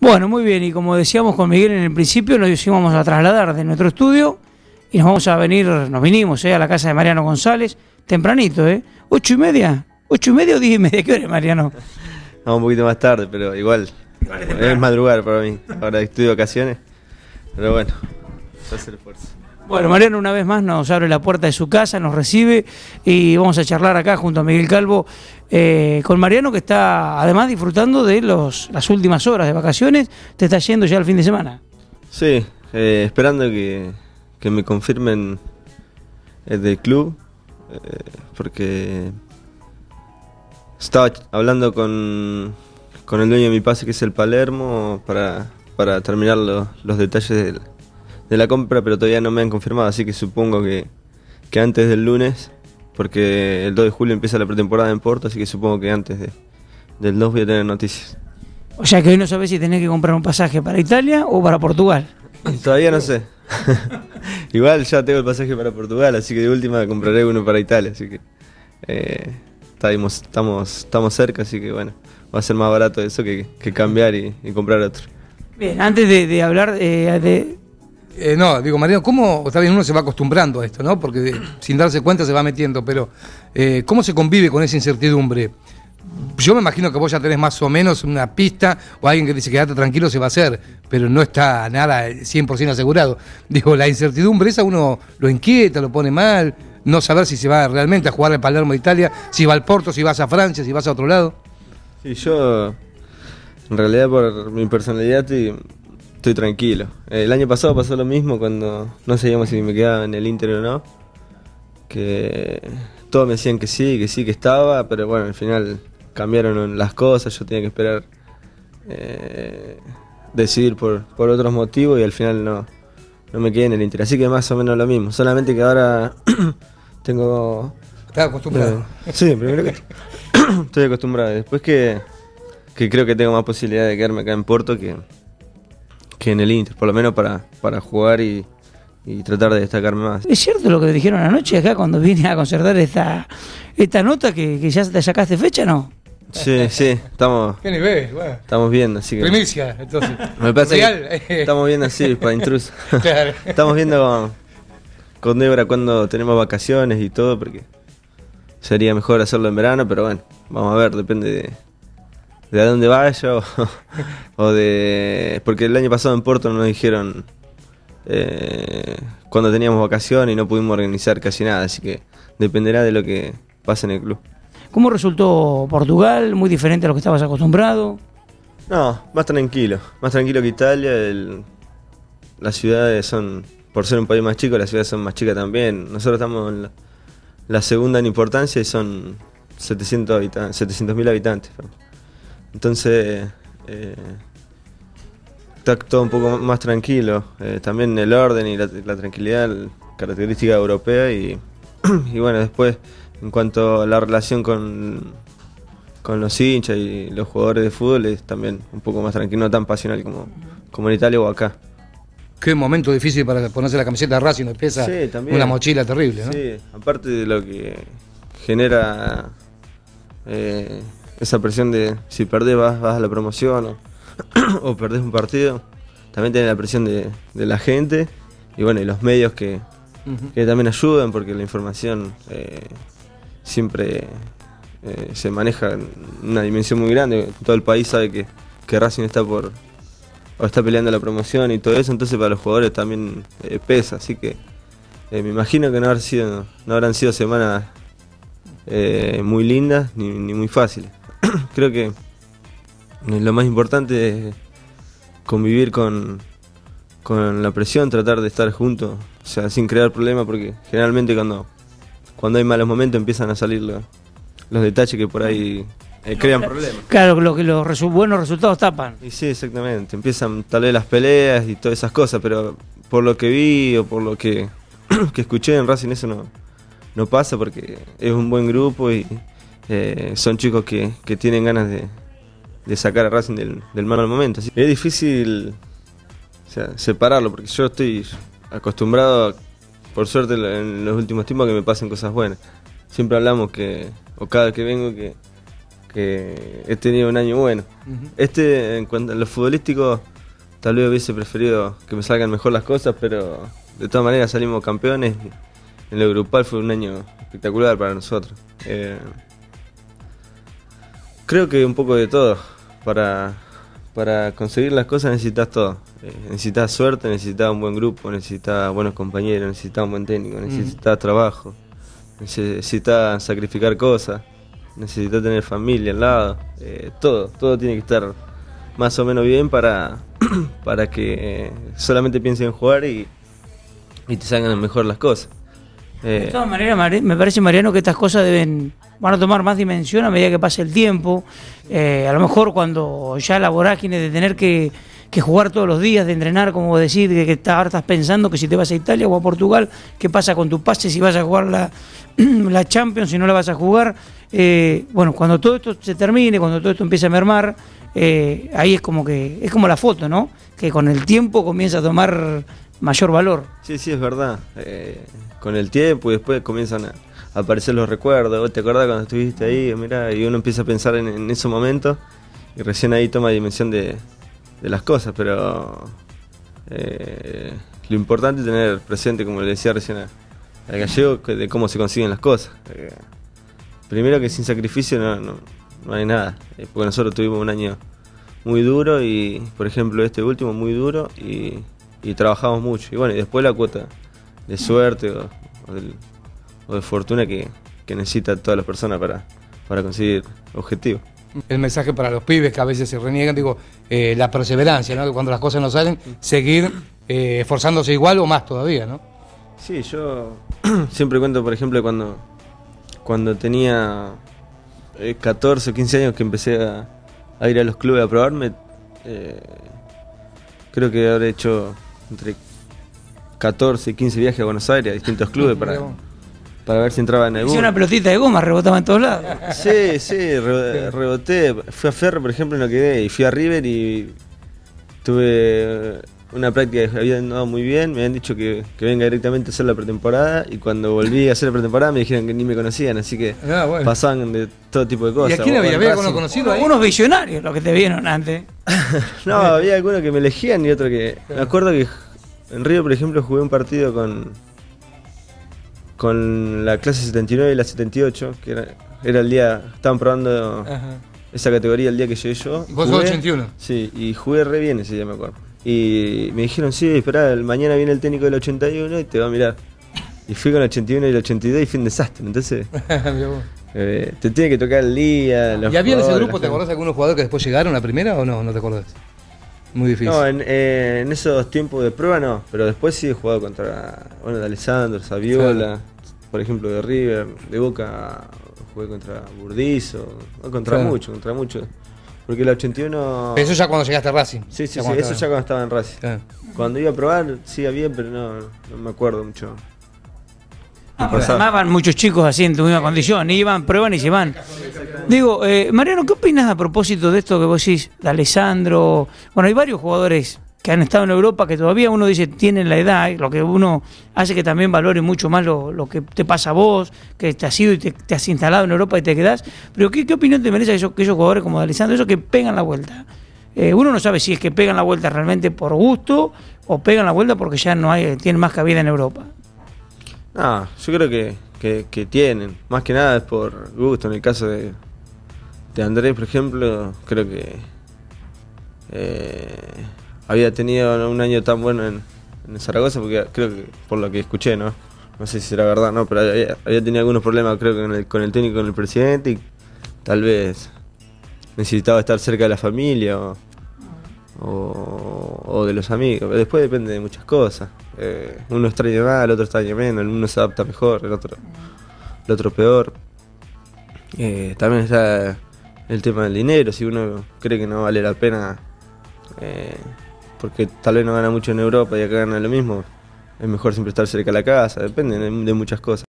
Bueno, muy bien, y como decíamos con Miguel en el principio, nos íbamos a trasladar de nuestro estudio y nos vinimos a la casa de Mariano González, tempranito, 8:30, 8:30 o 10:30, ¿qué hora es, Mariano? No, un poquito más tarde, pero igual es madrugar para mí, ahora estoy de vacaciones, pero bueno, voy a hacer esfuerzo. Bueno, Mariano una vez más nos abre la puerta de su casa, nos recibe y vamos a charlar acá junto a Miguel Calvo con Mariano, que está además disfrutando de las últimas horas de vacaciones. ¿Te está yendo ya el fin de semana? Sí, esperando que me confirmen del club, porque estaba hablando con el dueño de mi pase, que es el Palermo, para terminar los detalles de la compra, pero todavía no me han confirmado, así que supongo que antes del lunes, porque el 2 de julio empieza la pretemporada en Porto, así que supongo que antes del 2 voy a tener noticias. O sea que hoy no sabés si tenés que comprar un pasaje para Italia o para Portugal. Todavía no sé. Igual ya tengo el pasaje para Portugal, así que de última compraré uno para Italia, así que estamos cerca, así que bueno, va a ser más barato eso que cambiar y comprar otro. Bien, antes de hablar no, digo, Mariano, ¿cómo, está bien, uno se va acostumbrando a esto, ¿no? Porque sin darse cuenta se va metiendo, pero ¿cómo se convive con esa incertidumbre? Yo me imagino que vos ya tenés más o menos una pista, o alguien que dice quédate tranquilo se va a hacer, pero no está nada 100% asegurado. Digo, la incertidumbre esa uno lo inquieta, lo pone mal, no saber si se va realmente a jugar al Palermo de Italia, si va al Porto, si vas a Francia, si vas a otro lado. Sí, yo en realidad por mi personalidad estoy tranquilo. El año pasado pasó lo mismo cuando no sabíamos si me quedaba en el Inter o no, que todos me decían que sí, que estaba, pero bueno, al final cambiaron las cosas, yo tenía que esperar decidir por otros motivos y al final no me quedé en el Inter, así que más o menos lo mismo, solamente que ahora tengo... ¿Estás acostumbrado? Sí, primero que estoy acostumbrado, después que creo que tengo más posibilidad de quedarme acá en Porto que en el Inter, por lo menos para jugar y tratar de destacarme más. ¿Es cierto lo que dijeron anoche acá cuando vine a concertar esta nota, que ya te sacaste fecha, no? Sí, estamos... ¿Qué nivel? Bueno. Estamos viendo, así que... Primicia, entonces. Me parece que estamos viendo así, para intruso. Claro. Estamos viendo con Débora cuando tenemos vacaciones y todo, porque sería mejor hacerlo en verano, pero bueno, vamos a ver, depende de a dónde vaya o de... Porque el año pasado en Porto nos dijeron cuando teníamos vacaciones y no pudimos organizar casi nada, así que dependerá de lo que pase en el club. ¿Cómo resultó Portugal? ¿Muy diferente a lo que estabas acostumbrado? No, más tranquilo que Italia. Las ciudades son, por ser un país más chico, las ciudades son más chicas también. Nosotros estamos en la segunda en importancia y son 700.000 habitantes. Entonces está todo un poco más tranquilo. También el orden y la tranquilidad, característica europea y bueno, después en cuanto a la relación con los hinchas y los jugadores de fútbol es también un poco más tranquilo, no tan pasional como en Italia o acá. Qué momento difícil para ponerse la camiseta de Racing, nos pesa una mochila terrible, ¿no? Sí, aparte de lo que genera esa presión de si perdés vas a la promoción o perdés un partido, también tenés la presión de la gente y bueno, y los medios que también ayudan, porque la información siempre se maneja en una dimensión muy grande. Todo el país sabe que Racing está peleando la promoción y todo eso, entonces para los jugadores también pesa, así que me imagino que no habrán sido semanas muy lindas ni muy fáciles. Creo que lo más importante es convivir con la presión, tratar de estar juntos, o sea, sin crear problemas, porque generalmente cuando hay malos momentos empiezan a salir los detalles que por ahí crean problemas. Claro, los buenos resultados tapan. Y sí, exactamente, empiezan tal vez las peleas y todas esas cosas, pero por lo que vi o por lo que escuché en Racing eso no pasa, porque es un buen grupo y son chicos que tienen ganas de sacar a Racing del mal momento. Así que es difícil, o sea, separarlo, porque yo estoy acostumbrado, por suerte en los últimos tiempos, a que me pasen cosas buenas. Siempre hablamos o cada vez que vengo, que que he tenido un año bueno. En cuanto a lo futbolístico, tal vez hubiese preferido que me salgan mejor las cosas, pero de todas maneras salimos campeones. En lo grupal fue un año espectacular para nosotros. Creo que un poco de todo. Para conseguir las cosas necesitas todo. Necesitas suerte, necesitas un buen grupo, necesitas buenos compañeros, necesitas un buen técnico, necesitas trabajo, necesitas sacrificar cosas, necesitas tener familia al lado. Todo tiene que estar más o menos bien para que solamente piensen en jugar y te salgan mejor las cosas. De todas maneras, me parece, Mariano, que estas cosas van a tomar más dimensión a medida que pase el tiempo. A lo mejor cuando ya la vorágine de tener que jugar todos los días, de entrenar, como decir, que ahora estás pensando que si te vas a Italia o a Portugal, ¿qué pasa con tu pase si vas a jugar la Champions, si no la vas a jugar? Bueno, cuando todo esto se termine, cuando todo esto empiece a mermar, ahí es como la foto, ¿no? Que con el tiempo comienza a tomar mayor valor. Sí, es verdad. Con el tiempo y después comienzan a aparecer los recuerdos. ¿Vos te acordás cuando estuviste ahí? Mirá, y uno empieza a pensar en esos momentos y recién ahí toma dimensión de las cosas, pero lo importante es tener presente, como le decía recién al gallego, de cómo se consiguen las cosas. Primero que sin sacrificio no hay nada, porque nosotros tuvimos un año muy duro y, por ejemplo, este último muy duro y trabajamos mucho. Y bueno, y después la cuota de suerte o de fortuna que necesita todas las personas para conseguir objetivos. El mensaje para los pibes que a veces se reniegan, la perseverancia, ¿no? Que cuando las cosas no salen, seguir esforzándose igual o más todavía, ¿no? Sí, yo siempre cuento, por ejemplo, cuando tenía 14 o 15 años que empecé a ir a los clubes a probarme, creo que habré hecho entre 14 y 15 viajes a Buenos Aires, a distintos clubes para ver si entraba en alguno. Hice una pelotita de goma, rebotaba en todos lados. Sí, reboté. Fui a Ferro, por ejemplo, y no quedé. Y fui a River y tuve una práctica que había andado muy bien. Me habían dicho que venga directamente a hacer la pretemporada. Y cuando volví a hacer la pretemporada me dijeron que ni me conocían. Así que pasaban de todo tipo de cosas. ¿Y a quién había conocido ahí? Unos visionarios los que te vieron antes. No, había algunos que me elegían y otros que... Me acuerdo que en River, por ejemplo, jugué un partido con la clase 79 y la 78, que era el día, estaban probando esa categoría el día que llegué yo. ¿Vos sos 81? Sí, y jugué re bien ese día, me acuerdo. Y me dijeron, sí, esperá, mañana viene el técnico del 81 y te va a mirar. Y fui con el 81 y el 82 y fue un desastre, entonces... te tiene que tocar el día... ¿Y había en ese grupo, te acordás de algunos jugadores que después llegaron a la primera o no te acordás? Muy difícil. No, en esos tiempos de prueba no, pero después sí he jugado contra, de Alessandro, Saviola, por ejemplo, de River, de Boca jugué contra Burdizo, contra mucho, porque el 81... Eso ya cuando llegaste a Racing. Sí, eso ya cuando estaba en Racing. Cuando iba a probar, sí había, pero no me acuerdo mucho. Además van muchos chicos así en tu misma condición, iban, prueban y se van. Digo, Mariano, ¿qué opinas a propósito de esto que vos decís, de Alessandro? Bueno, hay varios jugadores que han estado en Europa que todavía uno dice tienen la edad, lo que uno hace que también valore mucho más lo que te pasa a vos, que te has ido y te has instalado en Europa y te quedás. Pero ¿qué opinión te merece aquellos jugadores como de Alessandro, esos que pegan la vuelta? Uno no sabe si es que pegan la vuelta realmente por gusto o pegan la vuelta porque ya tienen más cabida en Europa. No, yo creo que tienen, más que nada es por gusto. En el caso de Andrés, por ejemplo, creo que había tenido un año tan bueno en Zaragoza, porque creo que por lo que escuché, no sé si será verdad, no, pero había tenido algunos problemas, creo que con el técnico, con el presidente, y tal vez necesitaba estar cerca de la familia o de los amigos. Después depende de muchas cosas. Uno extraña más, el otro extraña menos, uno se adapta mejor, el otro peor. También está el tema del dinero. Si uno cree que no vale la pena porque tal vez no gana mucho en Europa y acá gana lo mismo, es mejor siempre estar cerca de la casa. Depende de muchas cosas.